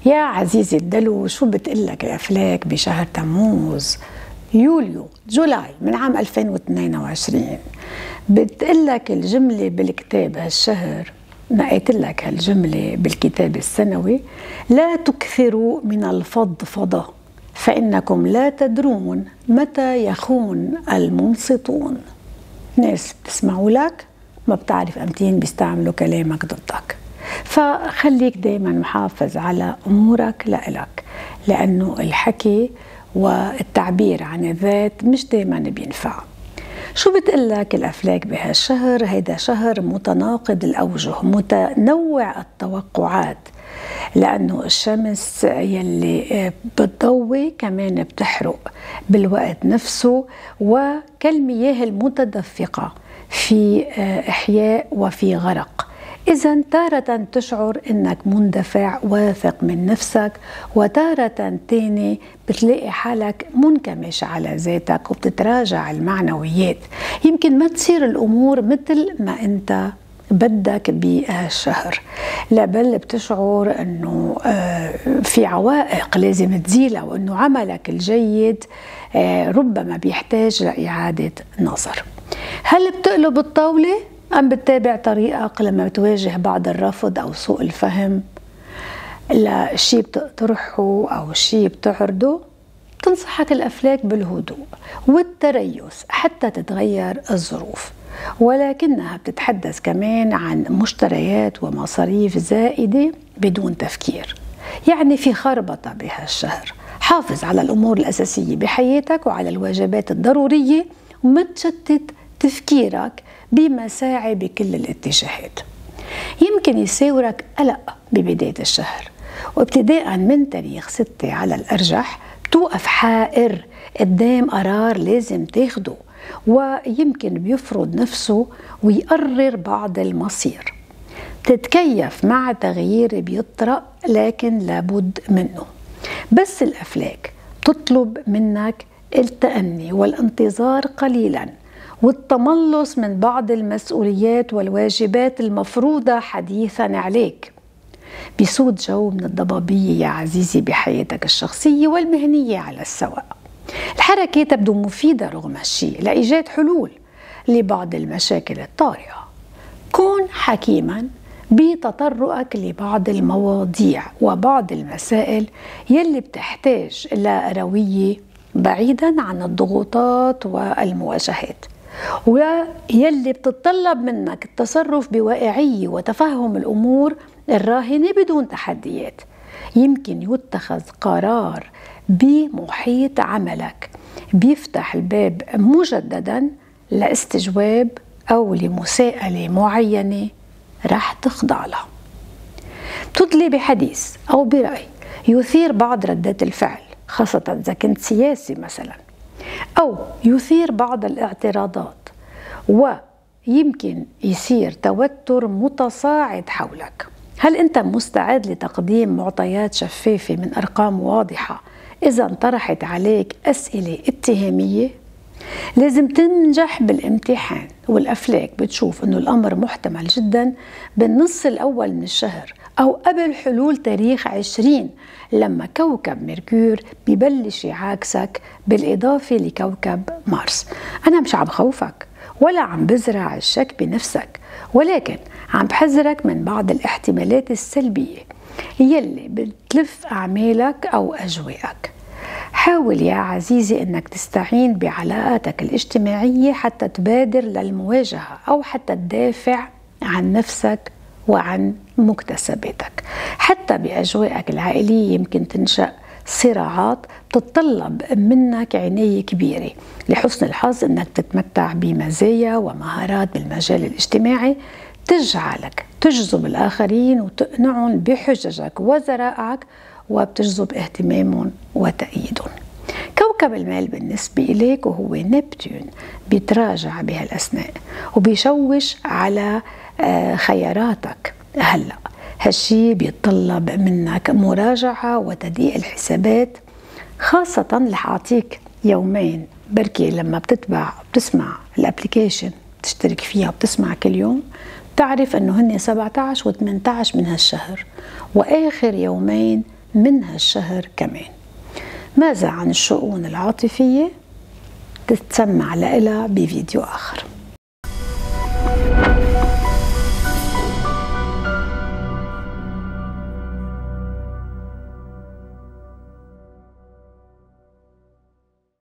يا عزيزي الدلو، شو بتقلك الأفلاك بشهر تموز يوليو جولاي من عام 2022؟ بتقلك الجملة بالكتاب هالشهر، نقيت لك هالجملة بالكتاب السنوي: لا تكثروا من الفضفضة فإنكم لا تدرون متى يخون المنصتون. ناس بتسمعوا لك ما بتعرف أمتين بيستعملوا كلامك ضدك، فخليك دايما محافظ على أمورك لإلك، لأنه الحكي والتعبير عن الذات مش دايما بينفع. شو بتقلك الأفلاك بهالشهر؟ هيدا شهر متناقض الأوجه، متنوع التوقعات، لأنه الشمس يلي بتضوي كمان بتحرق بالوقت نفسه، وكالمياه المتدفقة في إحياء وفي غرق. إذن تارة تشعر إنك مندفع واثق من نفسك، وتارة تاني بتلاقي حالك منكمش على ذاتك وبتتراجع المعنويات. يمكن ما تصير الأمور مثل ما أنت بدك بهالشهر، لا بل بتشعر أنه في عوائق لازم تزيلها، وأنه عملك الجيد ربما بيحتاج لإعادة نظر. هل بتقلب الطاولة أم بتتابع طريقك لما بتواجه بعض الرفض أو سوء الفهم لشي بتقترحه أو شي بتعرضه؟ تنصحك الأفلاك بالهدوء والتريث حتى تتغير الظروف، ولكنها بتتحدث كمان عن مشتريات ومصاريف زائدة بدون تفكير، يعني في خربطة بهالشهر. حافظ على الأمور الأساسية بحياتك وعلى الواجبات الضرورية، وما تشتت تفكيرك بمساعي بكل الاتجاهات. يمكن يساورك قلق ببداية الشهر، وابتداء من تاريخ 6 على الأرجح توقف حائر قدام قرار لازم تاخده، ويمكن بيفرض نفسه ويقرر بعض المصير. تتكيف مع تغيير بيطرأ لكن لابد منه، بس الأفلاك تطلب منك التأني والانتظار قليلا، والتملص من بعض المسؤوليات والواجبات المفروضة حديثا عليك. بيسود جو من الضبابية يا عزيزي بحياتك الشخصية والمهنية على السواء. الحركة تبدو مفيدة رغم هالشيء لإيجاد حلول لبعض المشاكل الطارئة. كن حكيما بتطرقك لبعض المواضيع وبعض المسائل يلي بتحتاج لروية بعيدا عن الضغوطات والمواجهات، ويلي بتتطلب منك التصرف بواقعية وتفهم الأمور الراهنة بدون تحديات. يمكن يتخذ قرار بمحيط عملك بيفتح الباب مجددا لاستجواب أو لمساءلة معينة رح تخضع لها. تدلي بحديث أو برأي يثير بعض ردات الفعل، خاصة إذا كنت سياسي مثلا، أو يثير بعض الاعتراضات، ويمكن يصير توتر متصاعد حولك. هل أنت مستعد لتقديم معطيات شفافة من أرقام واضحة إذا انطرحت عليك أسئلة اتهامية؟ لازم تنجح بالامتحان، والأفلاك بتشوف أنه الأمر محتمل جدا بالنص الأول من الشهر أو قبل حلول تاريخ 20، لما كوكب ميركور ببلش يعاكسك بالإضافة لكوكب مارس. أنا مش عم خوفك ولا عم بزرع الشك بنفسك، ولكن عم بحذرك من بعض الاحتمالات السلبية يلي بتلف أعمالك أو أجواءك. حاول يا عزيزي أنك تستعين بعلاقاتك الاجتماعية حتى تبادر للمواجهة أو حتى تدافع عن نفسك وعن مكتسباتك. حتى بأجواءك العائلية يمكن تنشأ صراعات تتطلب منك عناية كبيرة. لحسن الحظ أنك تتمتع بمزايا ومهارات بالمجال الاجتماعي تجعلك تجذب الآخرين وتقنعهم بحججك وذرائعك، وبتجذب اهتمامهم وتأييدهم. كوكب المال بالنسبة إليك وهو نبتون بيتراجع بهالأثناء وبيشوش على خياراتك هلأ. هالشي بيتطلب منك مراجعة وتدقيق الحسابات، خاصة رح أعطيك يومين بركي لما بتسمع الابليكيشن تشترك فيها وبتسمع كل يوم، تعرف أنه هن 17 و18 من هالشهر، وآخر يومين من هالشهر كمان. ماذا عن الشؤون العاطفية؟ تتسمع لها بفيديو آخر.